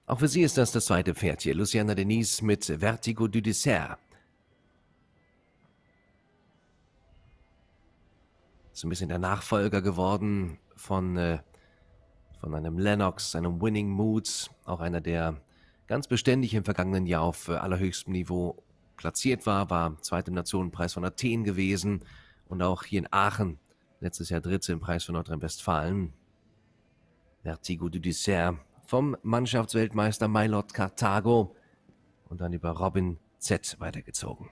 Auch für sie ist das zweite Pferd hier. Luciana Denise mit Vertigo du Dessert. Ist ein bisschen der Nachfolger geworden von einem Lennox, einem Winning Moods. Auch einer, der ganz beständig im vergangenen Jahr auf allerhöchstem Niveau platziert war Zweiter im Nationenpreis von Athen gewesen und auch hier in Aachen letztes Jahr Dritte im Preis von Nordrhein-Westfalen. Vertigo du Dessert vom Mannschaftsweltmeister Maillot Karthago und dann über Robin Z weitergezogen.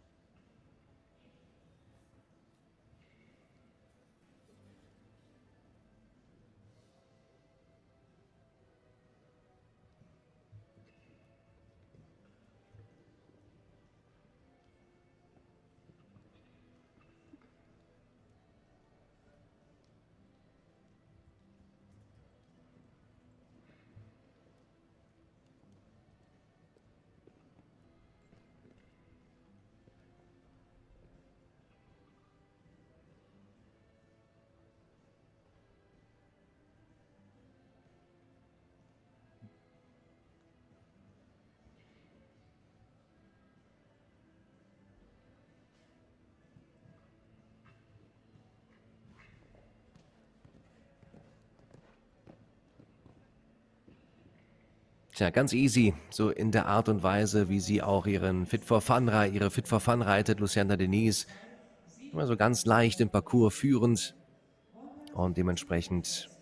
Tja, ganz easy, so in der Art und Weise, wie sie auch ihre Fit for Fun reitet, Luciana Denise. Immer so ganz leicht im Parcours führend und dementsprechend